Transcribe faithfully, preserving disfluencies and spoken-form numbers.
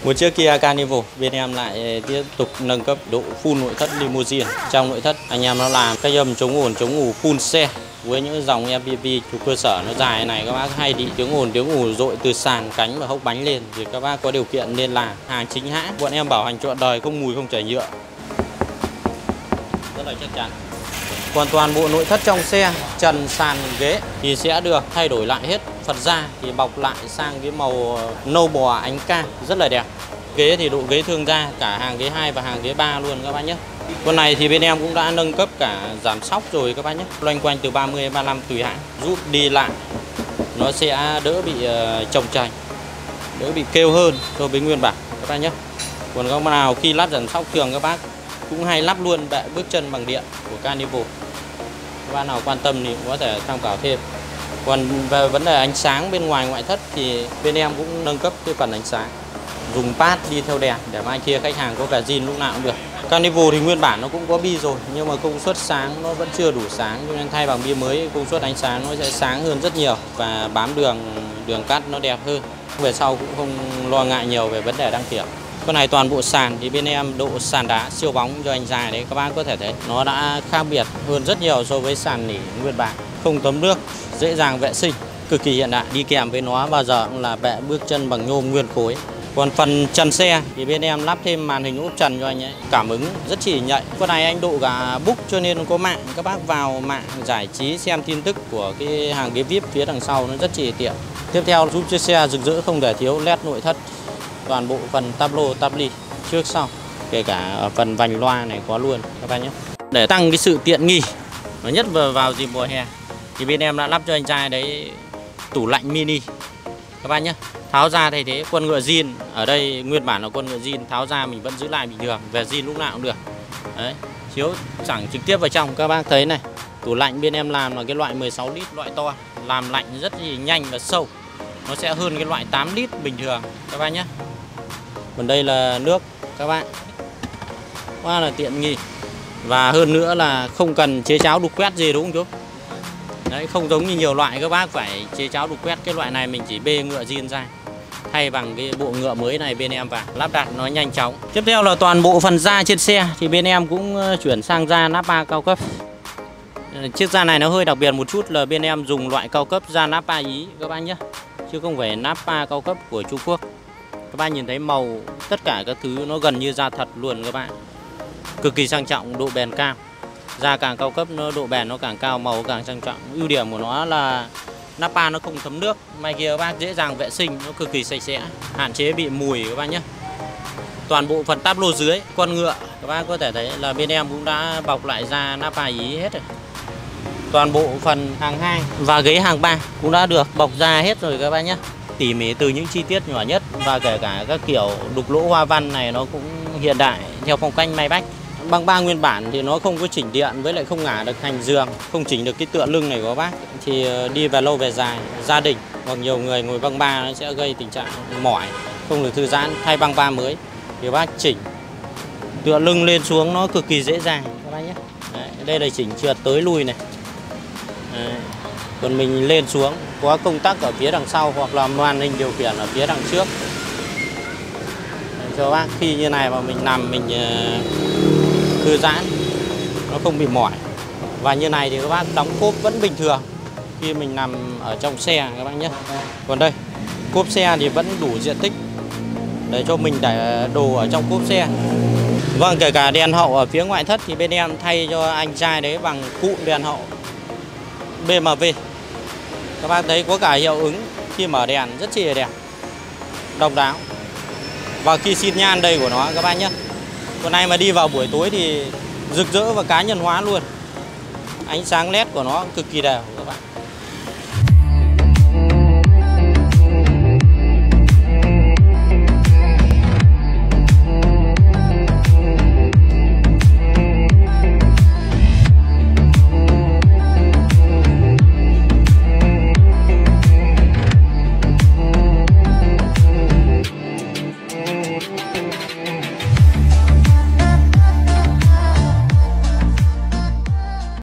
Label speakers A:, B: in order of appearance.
A: Một chiếc Kia Carnival, bên em lại tiếp tục nâng cấp độ full nội thất limousine. Trong nội thất anh em nó làm cách âm chống ồn chống ù full xe với những dòng em pê vê chủ cơ sở nó dài này, các bác hay bị tiếng ồn tiếng ù dội từ sàn cánh và hốc bánh lên thì các bác có điều kiện nên làm hàng chính hãng. Bọn em bảo hành trọn đời, không mùi không chảy nhựa, rất là chắc chắn. Còn toàn bộ nội thất trong xe, trần, sàn, ghế thì sẽ được thay đổi lại hết. Phần da thì bọc lại sang cái màu nâu bò ánh cam rất là đẹp. Ghế thì độ ghế thương gia cả hàng ghế hai và hàng ghế ba luôn các bác nhé. Con này thì bên em cũng đã nâng cấp cả giảm xóc rồi các bác nhé. Loanh quanh từ ba mươi đến ba mươi lăm tùy hãng, giúp đi lại nó sẽ đỡ bị chồng chành, đỡ bị kêu hơn so với nguyên bản các bác nhé. Còn các bác nào khi lắp giảm xóc thường các bác cũng hay lắp luôn bệ bước chân bằng điện của Carnival. Các bác nào quan tâm thì cũng có thể tham khảo thêm. Còn về vấn đề ánh sáng bên ngoài ngoại thất thì bên em cũng nâng cấp cái phần ánh sáng, dùng pad đi theo đèn để mai kia khách hàng có cả zin lúc nào cũng được. Carnival thì nguyên bản nó cũng có bi rồi nhưng mà công suất sáng nó vẫn chưa đủ sáng, cho nên thay bằng bi mới công suất ánh sáng nó sẽ sáng hơn rất nhiều và bám đường đường cắt nó đẹp hơn. Về sau cũng không lo ngại nhiều về vấn đề đăng kiểm. Con này toàn bộ sàn thì bên em độ sàn đá siêu bóng cho anh dài đấy, các bác có thể thấy nó đã khác biệt hơn rất nhiều so với sàn nỉ nguyên bản, không thấm nước, dễ dàng vệ sinh, cực kỳ hiện đại. Đi kèm với nó bao giờ cũng là bệ bước chân bằng nhôm nguyên khối. Còn phần trần xe thì bên em lắp thêm màn hình ốp trần cho anh ấy, cảm ứng rất chỉ nhạy. Con này anh độ cả book cho nên có mạng, các bác vào mạng giải trí xem tin tức của cái hàng ghế vi ai pi phía đằng sau nó rất chỉ tiện. Tiếp theo giúp chiếc xe rực rỡ không thể thiếu led nội thất, toàn bộ phần táp lô táp ly trước sau, kể cả ở phần vành loa này có luôn các bác nhé. Để tăng cái sự tiện nghi và nhất vào, vào dịp mùa hè thì bên em đã lắp cho anh trai đấy tủ lạnh mini các bác nhé. Tháo ra thay thế quân ngựa zin, ở đây nguyên bản là quân ngựa zin, tháo ra mình vẫn giữ lại bình thường, về zin lúc nào cũng được. Đấy, chiếu chẳng trực tiếp vào trong các bác thấy này. Tủ lạnh bên em làm là cái loại mười sáu lít, loại to, làm lạnh rất là nhanh và sâu. Nó sẽ hơn cái loại tám lít bình thường các bác nhé. Còn đây là nước các bạn, quá là tiện nghi. Và hơn nữa là không cần chế cháo đục quét gì, đúng không chú? Đấy, không giống như nhiều loại các bác phải chế cháo đục quét, cái loại này mình chỉ bê ngựa zin ra, thay bằng cái bộ ngựa mới này bên em vào, lắp đặt nó nhanh chóng. Tiếp theo là toàn bộ phần da trên xe thì bên em cũng chuyển sang da Nappa cao cấp. Chiếc da này nó hơi đặc biệt một chút là bên em dùng loại cao cấp da Nappa Ý các bác nhé, chứ không phải Nappa cao cấp của Trung Quốc. Các bác nhìn thấy màu tất cả các thứ nó gần như da thật luôn các bạn, cực kỳ sang trọng, độ bền cao. Da càng cao cấp nó độ bền nó càng cao, màu càng sang trọng. Ưu điểm của nó là Nappa nó không thấm nước, mai kia các bác dễ dàng vệ sinh, nó cực kỳ sạch sẽ, hạn chế bị mùi các bác nhé. Toàn bộ phần táp lô dưới con ngựa các bác có thể thấy là bên em cũng đã bọc lại da Nappa Ý hết rồi. Toàn bộ phần hàng hai và ghế hàng ba cũng đã được bọc da hết rồi các bác nhé. Tỉ mỉ từ những chi tiết nhỏ nhất và kể cả các kiểu đục lỗ hoa văn này nó cũng hiện đại theo phong cách Maybach. Băng ba nguyên bản thì nó không có chỉnh điện, với lại không ngả được thành giường, không chỉnh được cái tựa lưng này của bác thì đi về lâu về dài, gia đình hoặc nhiều người ngồi băng ba nó sẽ gây tình trạng mỏi, không được thư giãn. Thay băng ba mới thì bác chỉnh tựa lưng lên xuống nó cực kỳ dễ dàng các bác nhé. Đấy, đây là chỉnh trượt tới lui này. Đấy. Còn mình lên xuống có công tắc ở phía đằng sau hoặc là màn hình điều khiển ở phía đằng trước. Đấy, cho bác khi như này mà mình nằm mình uh, thư giãn, nó không bị mỏi. Và như này thì các bác đóng cốp vẫn bình thường khi mình nằm ở trong xe các bác nhé. Còn đây cốp xe thì vẫn đủ diện tích để cho mình để đồ ở trong cốp xe. Vâng, kể cả đèn hậu ở phía ngoại thất thì bên em thay cho anh trai đấy bằng cụm đèn hậu bê em vê. Các bác thấy có cả hiệu ứng khi mở đèn rất chi là đẹp, độc đáo. Và khi xịt nhan đây của nó các bác nhé. Còn này mà đi vào buổi tối thì rực rỡ và cá nhân hóa luôn. Ánh sáng led của nó cực kỳ đều,